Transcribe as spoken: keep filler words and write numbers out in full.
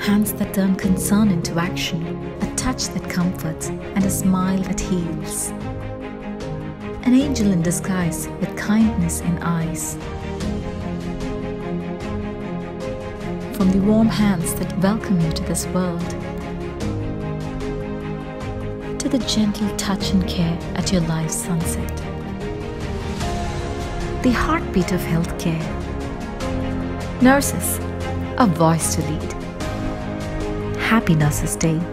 Hands that turn concern into action, a touch that comforts, and a smile that heals. An angel in disguise with kindness in eyes. From the warm hands that welcome you to this world, to the gentle touch and care at your life's sunset. The heartbeat of healthcare. Nurses, a voice to lead. Happy Nurses Day.